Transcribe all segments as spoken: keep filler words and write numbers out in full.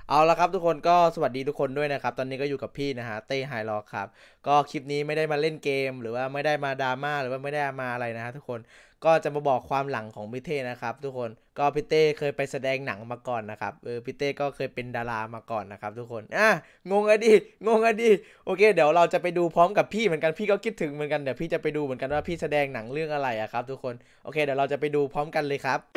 เอาละครับทุกคนก็สวัสดีทุกคนด้วยนะครับตอนนี้ก็อยู่กับพี่นะฮะเต้ไฮล็อกครับก็คลิปนี้ไม่ได้มาเล่นเกมหรือว่าไม่ได้มาดราม่าหรือว่าไม่ได้มาอะไรนะฮะทุกคนก็จะมาบอกความหลังของพี่เต้นะครับทุกคนก็พี่เต้เคยไปแสดงหนังมาก่อนนะครับเออพี่เต้ก็เคยเป็นดารามาก่อนนะครับทุกคนอ่ะงงอะดิงงอะดิโอเคเดี๋ยวเราจะไปดูพร้อมกับพี่เหมือนกันพี่ก็คิดถึงเหมือนกันเดี๋ยวพี่จะไปดูเหมือนกันว่าพี่แสดงหนังเรื่องอะไรอะครับทุกคนโอเคเดี๋ยวเราจะไปดูพร้อมกันเลยครับ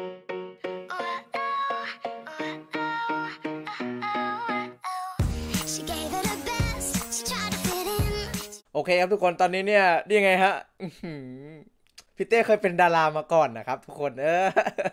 โอเคครับทุกคนตอนนี้เนี่ยนี่ไงฮะพี่เต้เคยเป็นดารามาก่อนนะครับทุกคนเออ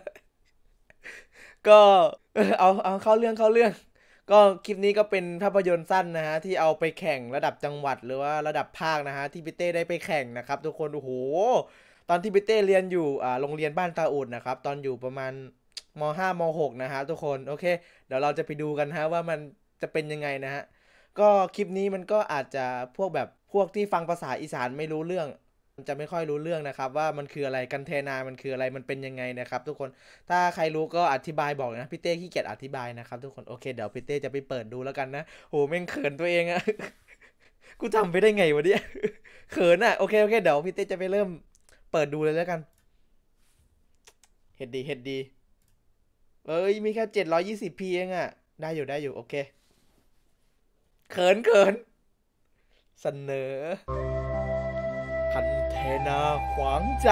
ก็เอาเอาเข้าเรื่องเข้าเรื่องก็คลิปนี้ก็เป็นภาพยนตร์สั้นนะฮะที่เอาไปแข่งระดับจังหวัดหรือว่าระดับภาคนะฮะที่พี่เต้ได้ไปแข่งนะครับทุกคนโอ้โหตอนที่พี่เต้เรียนอยู่อ่าโรงเรียนบ้านตาอุดนะครับตอนอยู่ประมาณมห้ามหกนะฮะทุกคนโอเคเดี๋ยวเราจะไปดูกันฮะว่ามันจะเป็นยังไงนะฮะก็คลิปนี้มันก็อาจจะพวกแบบพวกที่ฟังภาษาอีสานไม่รู้เรื่องมันจะไม่ค่อยรู้เรื่องนะครับว่ามันคืออะไรกันเทนามันคืออะไรมันเป็นยังไงนะครับทุกคนถ้าใครรู้ก็อธิบายบอกนะพี่เต้ขี้เกียจอธิบายนะครับทุกคนโอเคเดี๋ยวพี่เต้จะไปเปิดดูแล้วกันนะโหแม่งเขินตัวเองอะกูทำไปได้ไงวะเนี่ยเขินอะโอเคโอเคเดี๋ยวพี่เต้จะไปเริ่มเปิดดูเลยแล้วกันเฮ็ดดีเฮ็ดดีเอ้ยมีแค่เจ็ดร้อยยี่สิบพีเองอะได้อยู่ได้อยู่โอเคเขินเขินเสนอคันเทนาขวางใจ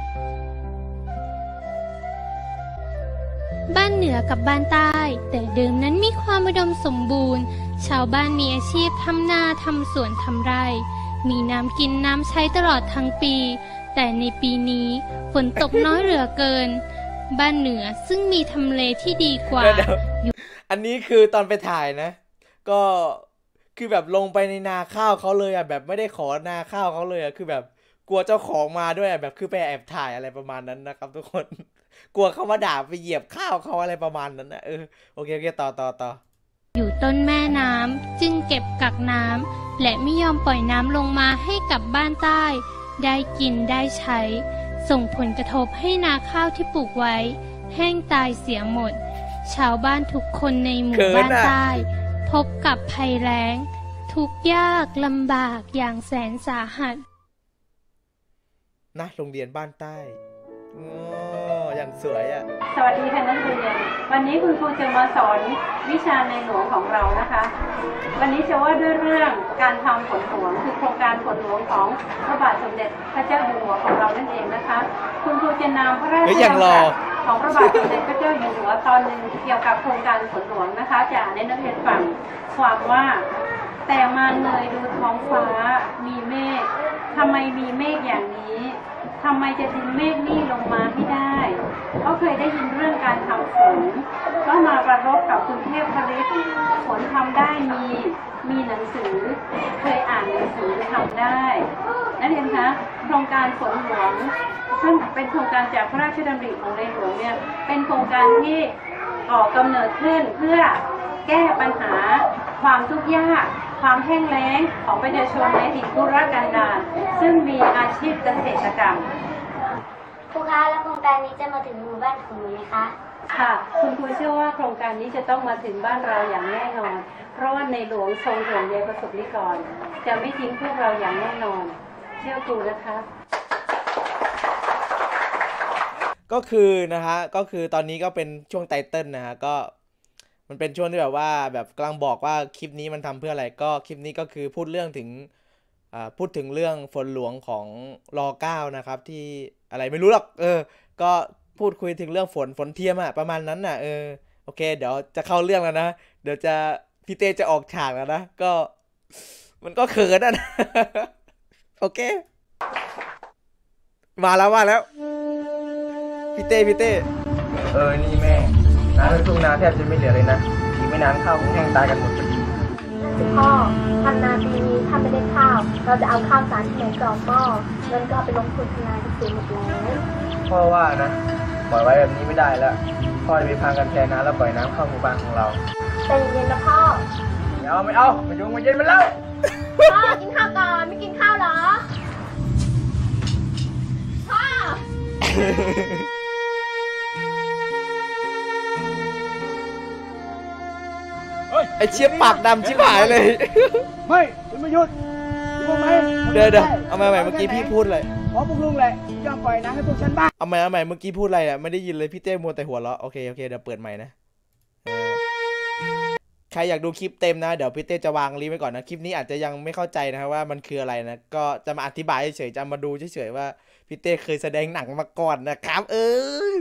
บ้านเหนือกับบ้านใต้แต่เดิมนั้นมีความอุดมสมบูรณ์ชาวบ้านมีอาชีพทำนาทำสวนทำไร่มีน้ำกินน้ำใช้ตลอดทั้งปีแต่ในปีนี้ฝนตกน้อยเหลือเกินบ้านเหนือซึ่งมีทำเลที่ดีกว่าอันนี้คือตอนไปถ่ายนะก็คือแบบลงไปในนาข้าวเขาเลยอ่ะแบบไม่ได้ขอนาข้าวเขาเลยอ่ะคือแบบกลัวเจ้าของมาด้วยอ่ะแบบคือไปแอบถ่ายอะไรประมาณนั้นนะครับทุกคนกลัวเขามาด่าไปเหยียบข้าวเขาอะไรประมาณนั้นนะเออโอเคโอเคต่อต่อต่ออยู่ต้นแม่น้ำจึงเก็บกักน้ำและไม่ยอมปล่อยน้ำลงมาให้กับบ้านใต้ได้กินได้ใช้ส่งผลกระทบให้นาข้าวที่ปลูกไว้แห้งตายเสียหมดชาวบ้านทุกคนในหมู่บ้านใต้พบกับภัยแล้งทุกข์ยากลำบากอย่างแสนสาหัสนะโรงเรียนบ้านใต้อ๋ออย่างสวยอ่ะสวัสดีค่ะนักเรียนวันนี้คุณครูจะมาสอนวิชาในหลวงของเรานะคะวันนี้จะว่าด้วยเรื่องการทำฝนหลวงคือโครงการฝนหลวงของพระบาทสมเด็จพระเจ้าอยู่หัวของเรานั่นเองนะคะคุณครูจะนำพระราชดำรัสของพระบาทสมเด็จพระเจ้าอยู่หัวตอนหนึ่งเกี่ยวกับโครงการฝนหลวงนะคะจะอ่านให้นักเรียนฟังความว่าแต่มาเลยดูท้องฟ้ามีเมฆทำไมมีเมฆอย่างนี้ทำไมจะดึงเมฆนี่ลงมาให้ได้เขาเคยได้ยินเรื่องการทำฝนก็มาประรบกับคุณเทพพฤทธิ์ฝนทำได้มีมีหนังสือเคยอ่านหนังสือทำได้นักเรียนคะโครงการฝนหลวงซึ่งเป็นโครงการจากพระราชดำริของในหลวงเนี่ยเป็นโครงการที่ก่อกำเนิดขึ้นเพื่อแก้ปัญหาความทุกข์ยากความแห้งแล้งของประชาชนในถิ่นทุรกันดารซึ่งมีอาชีพเกษตรกรรมครูคะแล้วโครงการนี้จะมาถึงหมู่บ้านของหนูไหมคะค่ะคุณครูเชื่อว่าโครงการนี้จะต้องมาถึงบ้านเราอย่างแน่นอนเพราะว่าในหลวงทรงห่วงใยประสบนิกรจะไม่ทิ้งพวกเราอย่างแน่นอนเชื่อครูนะคะก็คือนะฮะก็คือตอนนี้ก็เป็นช่วงไตเติ้ลนะฮะก็มันเป็นช่วงที่แบบว่าแบบกำลังบอกว่าคลิปนี้มันทำเพื่ออะไรก็คลิปนี้ก็คือพูดเรื่องถึงอ่าพูดถึงเรื่องฝนหลวงของรอเก้านะครับที่อะไรไม่รู้หรอกเออก็พูดคุยถึงเรื่องฝนฝนเทียมอะประมาณนั้นน่ะเออโอเคเดี๋ยวจะเข้าเรื่องแล้วนะเดี๋ยวจะพี่เต้จะออกฉากแล้วนะก็มันก็เขินอ่ะนะโอเคมาแล้วมาแล้วพี่เต้พี่เต้เออนี่แม่น้ำในทุ่งนาแทบจะไม่เหลือเลยนะอีกไม่นานข้าวคงแห้งตายกันหมดพ่อทำนาปีนี้ถ้าไม่ได้ข้าวเราจะเอาข้าวสารที่ไหนกรอกหม้อเงินก็เอาไปลงทุนทำนาที่เสียหมดแล้วพ่อว่านะปล่อยไว้แบบนี้ไม่ได้แล้วพ่อจะไปพังกันแทนนะแล้วปล่อยน้ำเข้าหมู่บ้านของเราใจเย็นๆนะพ่อไม่เอาไม่เอาไม่ยุ่งไม่เย็นมันแล้วพ่อกินข้าวก่อนไม่กินข้าวเหรอพ่อคไอเชียปากดำชิบหายเลยไม่คุณไม่หยุดรู้ไหมเดี๋ยวเดี๋ยวเอามาใหม่เมื่อกี้พี่พูดเลยเพราะพวกลุงแหละยอมปล่อยนะให้พวกฉันบ้างเอาใหม่เอาใหม่เมื่อกี้พูดอะไรอ่ะไม่ได้ยินเลยพี่เต้มัวแต่หัวเราะโอเคโอเคเดี๋ยวเปิดใหม่นะใครอยากดูคลิปเต็มนะเดี๋ยวพี่เต้จะวางลิงก์ไว้ก่อนนะคลิปนี้อาจจะยังไม่เข้าใจนะครับว่ามันคืออะไรนะก็จะมาอธิบายเฉยๆจะมาดูเฉยๆว่าพี่เต้เคยแสดงหนังมาก่อนนะครับเออ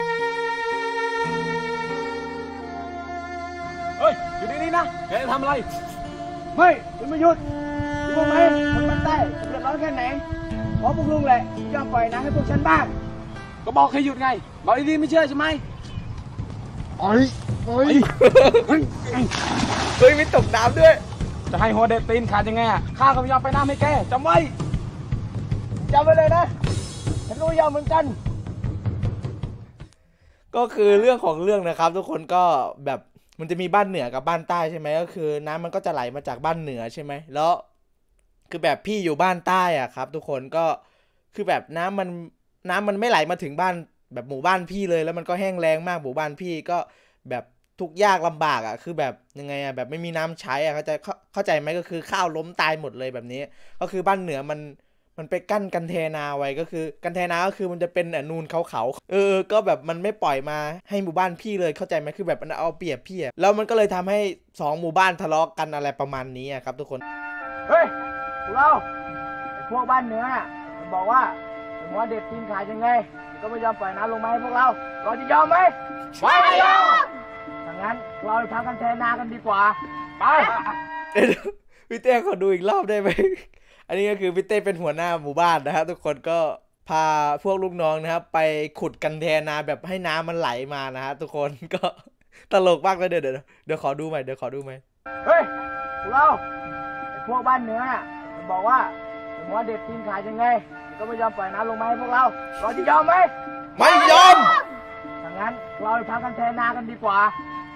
เฮ้ยอยู่นี่นะแกจะทำอะไรไม่คุณไม่หยุดรู้ไหมคนมันใต้เดือดร้อนแค่ไหนเพราะพวกลุงแหละยอมปล่อยนะให้พวกฉันบ้างก็บอกให้หยุดไงบอกดีๆไม่เชื่อใช่ไหมไอ้ไอ้เฮ้ยเฮ้ยไม่ตกน้ำด้วยจะให้หัวเด็ดตีนขาดยังไงอ่ะข้าก็ไม่ยอมไปน้ำให้แกจำไว้จำไว้เลยนะฉันก็ไม่ยอมเหมือนกันก็คือเรื่องของเรื่องนะครับทุกคนก็แบบมันจะมีบ้านเหนือกับบ้านใต้ใช่ไหมก็คือน้ำมันก็จะไหลมาจากบ้านเหนือใช่ไหมแล้วคือแบบพี่อยู่บ้านใต้อ่ะครับทุกคนก็คือแบบน้ำมันน้ำมันไม่ไหลมาถึงบ้านแบบหมู่บ้านพี่เลยแล้วมันก็แห้งแล้งมากหมู่บ้านพี่ก็แบบทุกข์ยากลำบากอ่ะคือแบบยังไงอ่ะแบบไม่มีน้ำใช้อ่ะเข้าใจเข้าใจไหมก็คือข้าวล้มตายหมดเลยแบบนี้ก็คือบ้านเหนือมันมันไปกั้นกันเทนาไว้ก็คือกันเทนาก็คือมันจะเป็นนูนเขาๆเออก็แบบมันไม่ปล่อยมาให้หมู่บ้านพี่เลยเข้าใจไหมคือแบบมันเอาเปรียบพี่อ่ะแล้วมันก็เลยทำให้สองหมู่บ้านทะเลาะกันอะไรประมาณนี้อ่ะครับทุกคนเฮ้ยพวกเราไอ้พวกบ้านเหนือมันบอกว่าหัวเด็ดตีนขาดยังไงก็ไม่ยอมปล่อยน้ำลงมาให้พวกเราเราจะยอมไหมไม่ยอมถ้างั้นเราทำกันแทนนากันดีกว่าไปพี่เต้ขอดูอีกรอบได้ไหมอันนี้ก็คือพี่เต้เป็นหัวหน้าหมู่บ้านนะฮะทุกคนก็พาพวกลูกน้องนะครับไปขุดกันแทนนาแบบให้น้ำมันไหลมานะฮะทุกคนก็ตลกมากเลยเดี๋ยวเดี๋ยวเดี๋ยวขอดูใหม่เดี๋ยวขอดูใหม่เฮ้ยพวกเราไอ้พวกบ้านเหนือมันบอกว่าหัวเด็ดตีนขาดยังไงก็ไม่ยอมปล่อยน้ำลงมาให้พวกเราเราจะยอมไหมไม่ยอมถ้างั้นเราทำกันแทนนากันดีกว่าไป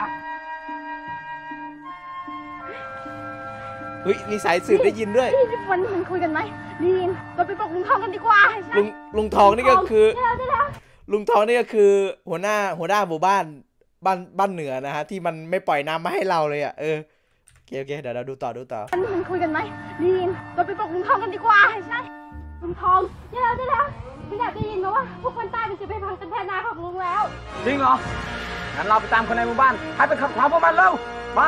เฮ้ยมีสายสืบได้ยินด้วยมันมันคุยกันไหมได้ยินเราไปปลุกลุงทองกันดีกว่าลุงลุงทองนี่ก็คือลุงทองนี่ก็คือหัวหน้าหัวหน้าหมู่บ้านบ้านบ้านเหนือนะฮะที่มันไม่ปล่อยน้ำมาให้เราเลยอ่ะเออโอเคโอเคเดี๋ยวเราดูต่อดูต่อมันมันคุยกันไหมได้ยินเราไปปลุกลุงทองกันดีกว่าใช่ลุงทองได้แล้วได้แล้วไม่อยากได้ยินมาว่าพวกคนใต้มันจะไปพังกันแทนนาของลุงแล้วจริงเหรองั้นเราไปตามคนในหมู่บ้านให้ไปขับขวางพวกมันเร็วไป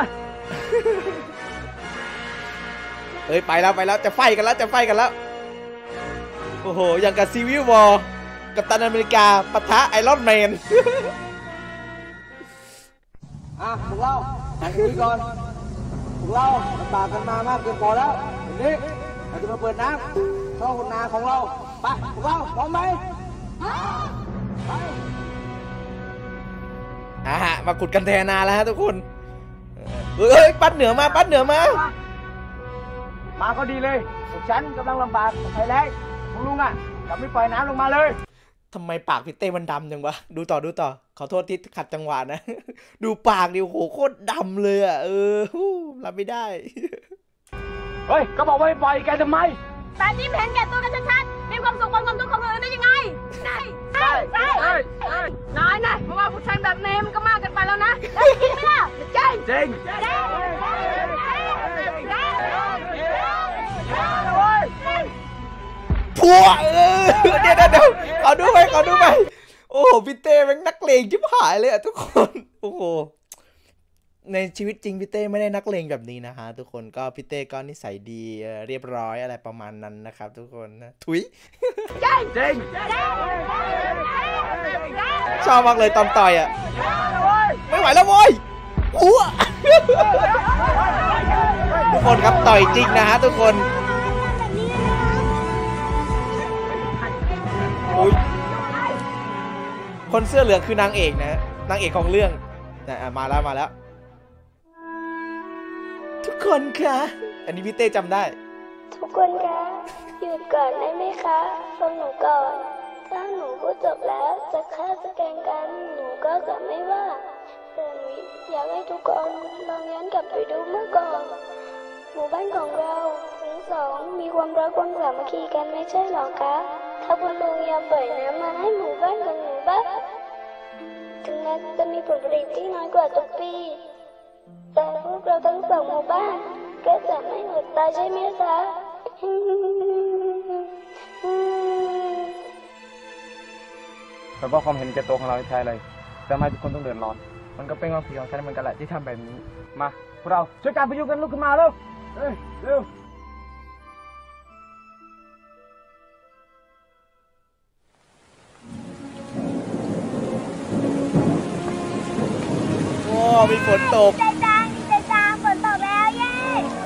เอ้ยไปแล้วไปแล้วจะไฟกันแล้วจะไฟกันแล้วโอ้โหอย่างกับซีวิลวอร์กัปตันอเมริกาปะทะไอรอนแมนอ่ะพวกเราไปคุยก่อนพวกเราลำบากกันมามากเกินพอแล้ววันนี้เราจะมาเปิดน้ำเข้านาของเราไปพวกเราพร้อมไหมไปอ่ะมาขุดกันแทนนาแล้วฮะทุกคนเอ้ยปัดเหนือมาปัดเหนือมามาก็ดีเลยพวกฉันกำลังลำบากไฟแรงพวกลุงอ่ะกลับไม่ปล่อยน้ำลงมาเลยทำไมปากพี่เต้มันดำจังวะดูต่อดูต่อขอโทษที่ขัดจังหวะนะดูปากดิโอ้โหโคตรดำเลยอ่ะเออรับไม่ได้เฮ้ยก็บอกว่าไม่ปล่อยแกทำไมแต่นี่เห็นแก่ตัวกันชัดๆมีความสุขบนความทุกข์ของคนอื่นได้ยังไงใช่ใช่ใช่น้อยนะเพราะว่าผู้ชายแบบนี้มันก็มากกันไปแล้วนะจริงไหมล่ะจริงจริงพัวเออเดี๋ยวเดี๋ยวขอดูไปขอดูไปโอ้โหพี่เต้แม่งนักเลงชิบหายเลยอะทุกคนโอ้โหในชีวิตจริงพี่เต้ไม่ได้นักเลงแบบนี้นะฮะทุกคนก็พี่เต้ก็นิสัยดีเรียบร้อยอะไรประมาณนั้นนะครับทุกคนนะถุยจริงจริงชอบมากเลยตอนต่อยอะไม่ไหวแล้วโว้ยอ้วทุกคนครับต่อยจริงนะฮะทุกคนคนเสื้อเหลืองคือนางเอกนะนางเอกของเรื่องนะมาแล้วมาแล้วทุกคนคะอันนี้พี่เต้จำได้ทุกคนคะหยุดก่อนได้ไหมคะฟังหนูก่อนถ้าหนูพูดจบแล้วจะฆ่าจะแกล้งกันหนูก็จะไม่ว่าแต่หนูอยากให้ทุกคนลองย้อนกลับไปดูเมื่อก่อนหมู่บ้านของเราทั้งสองมีความรักความสามัคคีกันไม่ใช่หรอคะถ้าคุณลุงยอมปล่อยน้ำมาให้หมู่บ้านของหนูบ้างถึงแม้จะมีผลผลิตที่น้อยกว่าทุกปีแต่เราทั้งสองหมู่บ้านก็จะไม่อดตายใช่ไหมคะแต่ว่าความเห็นแก่ตัวของเราใช่เลยแต่ไม่ทุกคนต้องเดือดร้อนมันก็เป็นความผิดของฉันเหมือนกันแหละที่ทำแบบนี้มาพวกเราช่วยกันพยุงกันลุกขึ้นมาเร็วเอ้ยเร็วโอ้มีฝนตกดีใจจังดีใจจังฝนตกแล้วเย้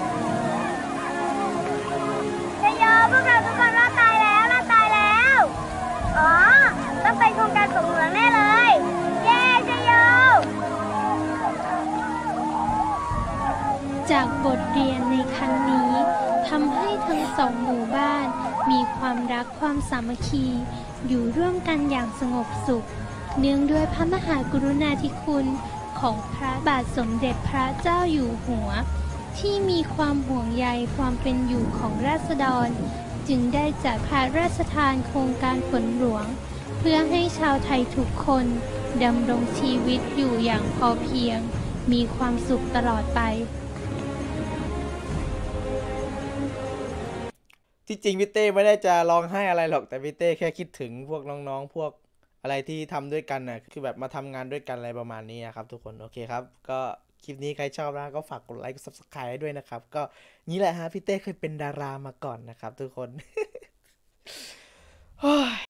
เจะยอพวกเราทุกคนรอดตายแล้วรอดตายแล้ว อ๋อ ต้องเป็นโครงการฝนหลวงแน่เลย เย้เจะยอจากบทเรียนในครั้งนี้ทำให้ทั้งสองหมู่บ้านมีความรักความสามัคคี อยู่ร่วมกันอย่างสงบสุข เนื่องด้วยพระมหากรุณาธิคุณของพระบาทสมเด็จพระเจ้าอยู่หัว ที่มีความห่วงใยความเป็นอยู่ของราษฎร จึงได้จัดพระราชทานโครงการฝนหลวง เพื่อให้ชาวไทยทุกคนดำรงชีวิตอยู่อย่างพอเพียง มีความสุขตลอดไปที่จริงพี่เต้ไม่ได้จะร้องไห้อะไรหรอกแต่พี่เต้แค่คิดถึงพวกน้องๆพวกอะไรที่ทำด้วยกันน่ะคือแบบมาทำงานด้วยกันอะไรประมาณนี้ครับทุกคนโอเคครับก็คลิปนี้ใครชอบนะก็ฝากกดไลค์กด ซับสไครบ์ ให้ด้วยนะครับก็นี่แหละฮะพี่เต้เคยเป็นดารามาก่อนนะครับทุกคน